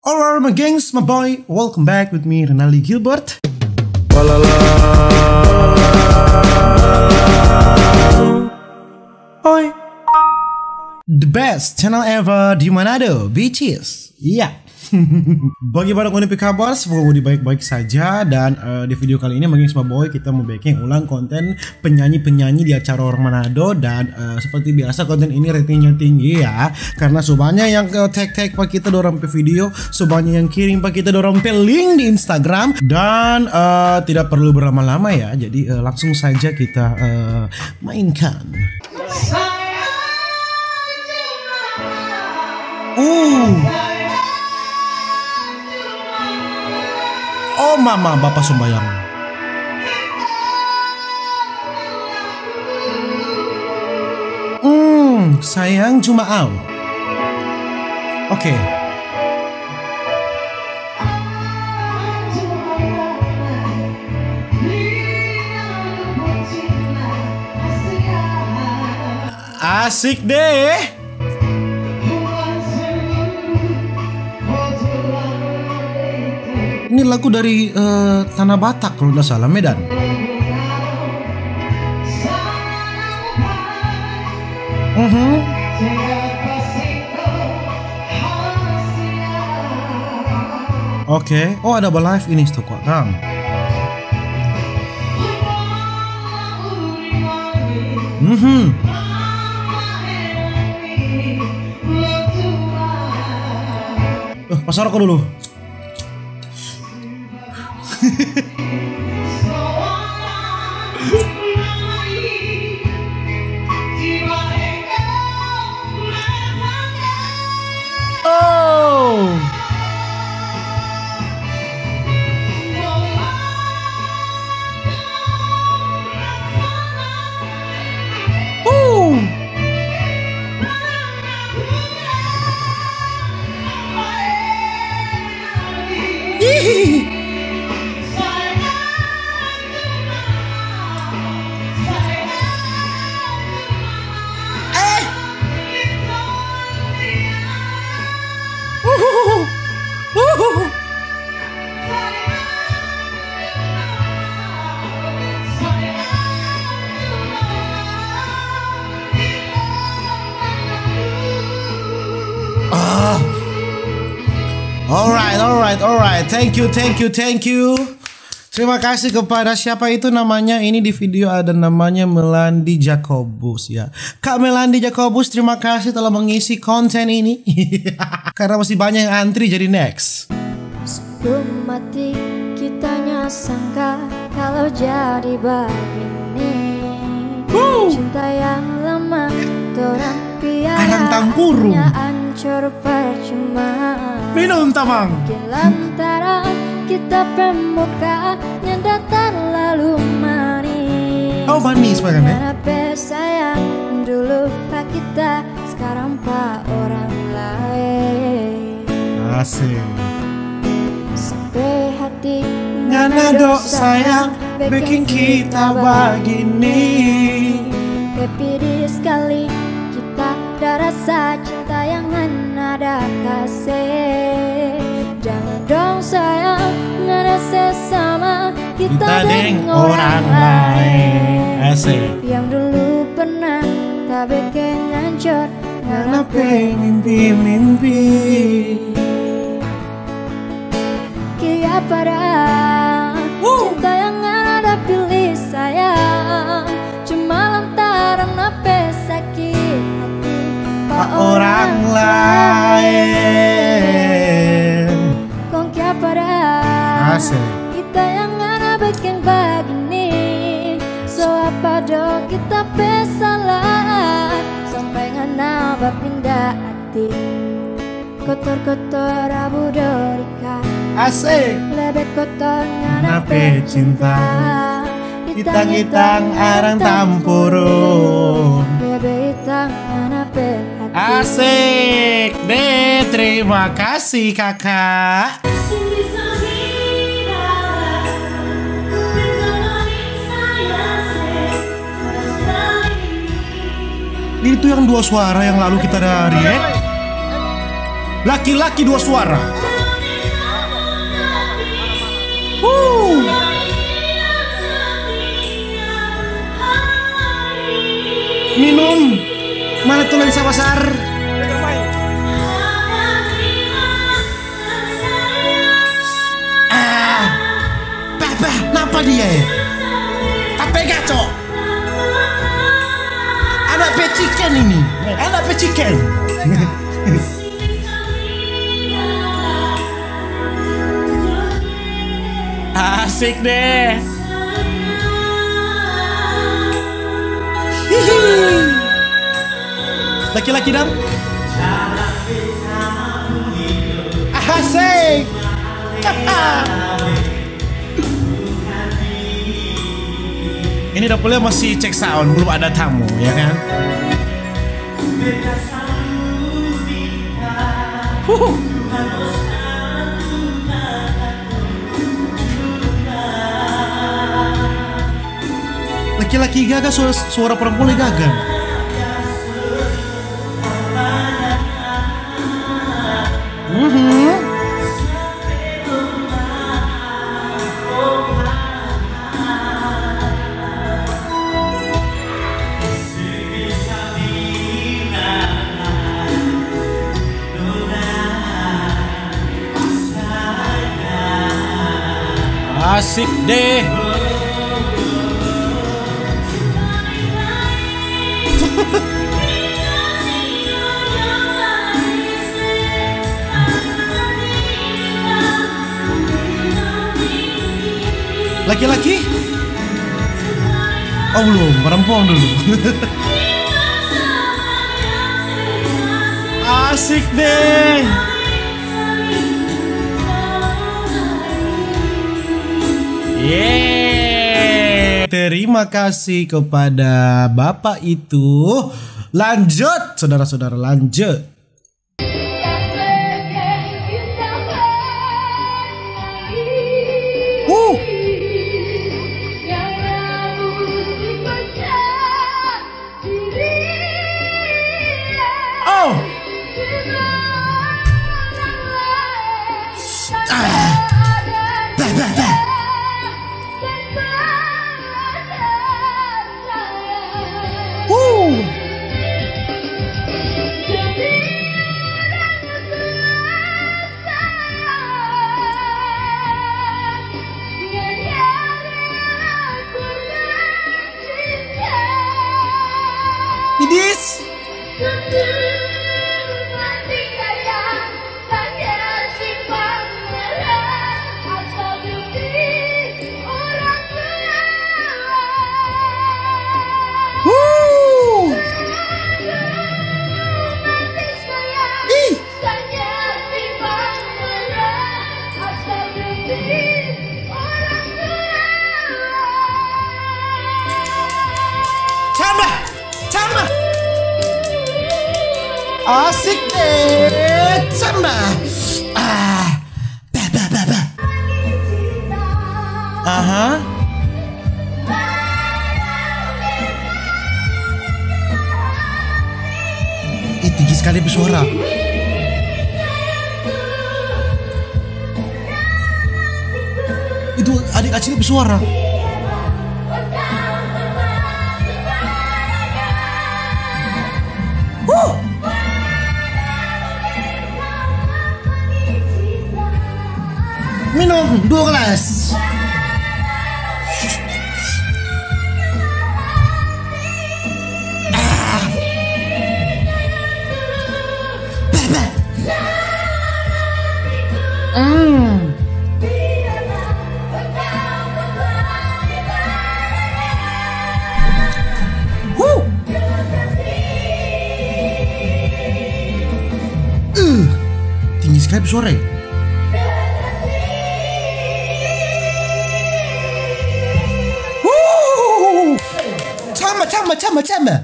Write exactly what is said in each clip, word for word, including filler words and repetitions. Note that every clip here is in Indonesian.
Alright my gangs, my boy, welcome back with me Renaldi Gilbert. Oi, the best channel ever di Manado, bitches. Iya. Bagaimana kondisi kabar? Semoga baik-baik saja. Dan uh, di video kali ini Magings My Boy kita mau baking ulang konten penyanyi-penyanyi di acara orang Manado. Dan uh, seperti biasa konten ini ratingnya tinggi ya, karena sebanyak yang uh, tag-tag pak kita dorong pe video, sebanyak yang kirim pak kita dorong pe link di Instagram. Dan uh, tidak perlu berlama-lama ya, jadi uh, langsung saja kita uh, mainkan. Uh Oh mama, bapak sembayang. Hmm, sayang cuma au. Oke. Okay. Asik deh. Ini lagu dari uh, Tanah Batak kalau nggak salah, Medan. Uh-huh. Oke, okay. Oh ada live ini tuh kok, Kang. Mhm. Uh, pasar rokok dulu. Oh. Uh. Hihihi. Ah. Alright, alright, alright. Thank you, thank you, thank you. Terima kasih kepada siapa itu namanya. Ini di video ada namanya Melandi Jacobus ya. Kak Melandi Jacobus, terima kasih telah mengisi konten ini. Karena masih banyak yang antri, jadi next. Sebelum mati kitanya sangka kalau jadi begini. Woo. Cinta yang lama torang piara Arang Tampuru hancur percuma. Minum tamang. Mungkin lantaran kita pemuka yang datang lalu manis. Oh manis banget ya. Kenapa sayang dulu pak kita, sekarang pak orang lain. Asik. Sampai hati Nganado sayang bikin kita begini. Kepedi sekali kita ada rasa cinta yang ada kasih. Jangan dong sayang nggak sesama kita, kita dengan orang lain. Asik. Yang dulu pernah tak bikin hancur karena mimpi-mimpi. Kia pada Woo. Cinta yang ada pilih sayang, cuma lantaran apa sakit hati pak orang lain. Kong kia pada Asik. kita yang ada bikin begini. So apa dong kita pesalah sampai ngana berpindah hati. Kotor-kotor abu dorika. Asik. Lebih kotor ngana Nape cinta. Hitang-hitang arang tampuru. Lebih hitang ngana hati. Asik deh, terima kasih kakak. Ini tuh yang dua suara yang lalu kita ada react. Laki-laki dua suara. Wuh. Minum. Mana tuh lensa pasar? Ah, Papa, kenapa dia ya? Apa gaco? Anak peciken ini, anak peciken. Asik deh. Laki-laki dam. Asik. Ini dapurnya masih cek sound, belum ada tamu, ya kan? Huhu. Laki-laki gagah, suara, suara perempuan gagah. Mm-hmm. Asik deh. Laki-laki? Oh belum, perempuan dulu. Asik deh. Yeay. Terima kasih kepada Bapak itu. Lanjut, saudara-saudara, lanjut. Uh. Oh. Ah. Bah, bah, bah. Uh. Idis. Asik deh, sama. Ah, bah, bah, bah, bah. Aha. Ih, tinggi sekali bersuara. Itu adik kecil bersuara. Huh. Minum dua gelas. Ah. Baba. Hmm. Huh. Uh. Tinggi sekali suara. Cama, cama, cama.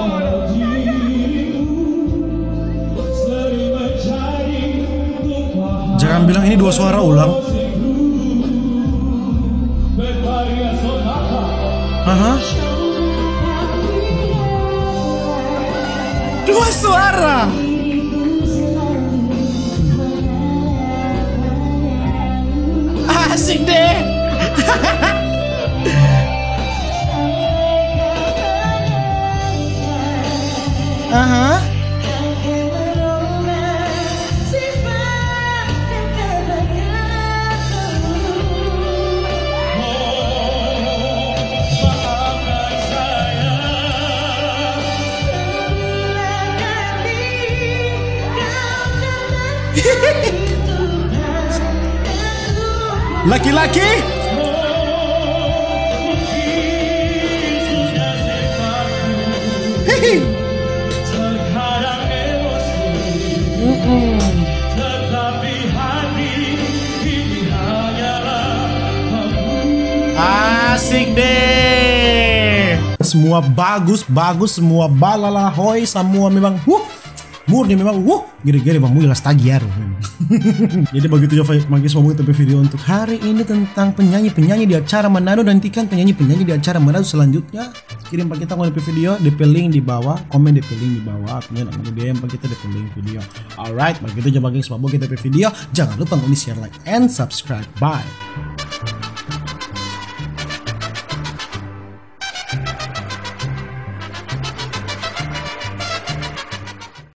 Jangan bilang ini dua suara ulang. Aha. Dua suara. Asik deh. Aha. Laki-laki. Hehe. Asik deh. Semua bagus, bagus, semua balalahoy, semua memang huh, murni memang huh, gini-gini bang jelas tagiar. Jadi begitu ya Magis mau tapi video untuk hari ini tentang penyanyi-penyanyi di acara Manado. Nantikan penyanyi-penyanyi di acara Manado selanjutnya. Kirim pak kita mau D P video, D P link di bawah, komen D P link di bawah, kemudian mau D M pak kita D P link video. Alright, begitu aja Magis mau kita D P video. Jangan lupa untuk di share, like, and subscribe. Bye.